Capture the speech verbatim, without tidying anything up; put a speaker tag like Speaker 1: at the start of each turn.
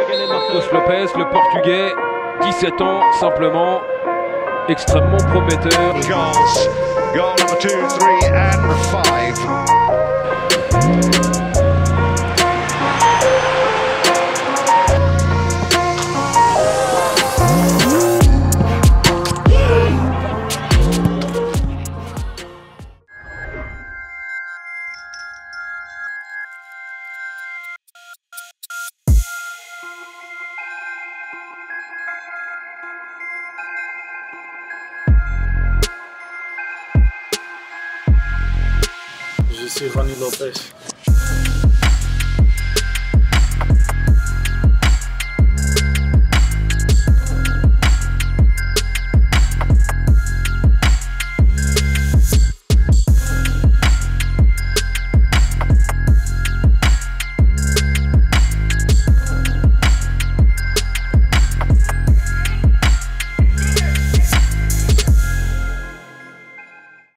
Speaker 1: Rony Lopes, le portugais, dix-sept ans simplement, extrêmement prometteur.
Speaker 2: Goals. Goal number two, three and five.
Speaker 3: Je suis Rony Lopes.